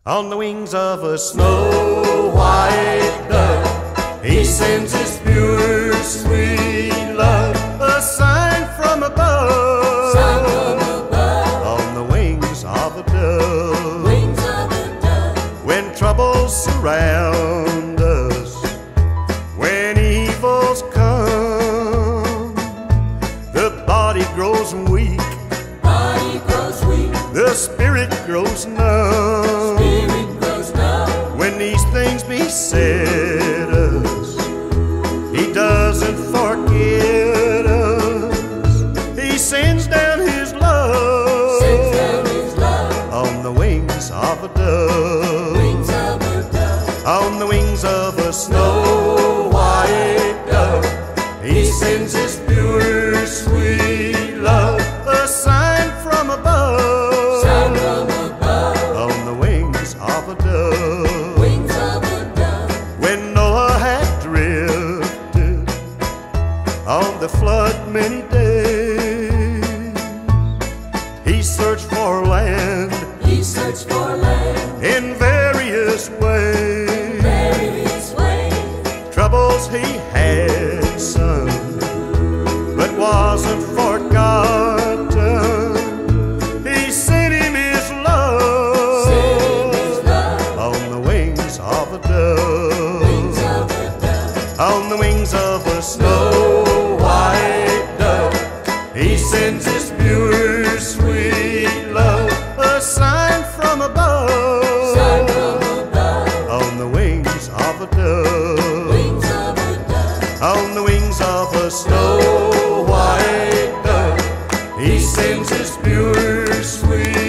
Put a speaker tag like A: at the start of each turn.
A: On the wings of a snow-white dove, he sends his pure, sweet love, a sign from above. On the wings of a dove, when troubles surround us, when evils come, the body grows weak, the spirit grows numb. When these things beset us, he doesn't forget us. He sends down his love, on the wings of a dove, on the wings of a snow-white dove. He sends his pure, sweet love, a sign from above. On the wings of a dove. When Noah had drifted on the flood many days, he searched for land, in various ways. Troubles he had, son, but wasn't forgotten. He sent him his love, on the wings of a dove, on the wings of a snow-white dove. He sends his pure, sweet love, a sign from above, on the wings of a dove, on the wings of a snow-white dove. He sends his pure, sweet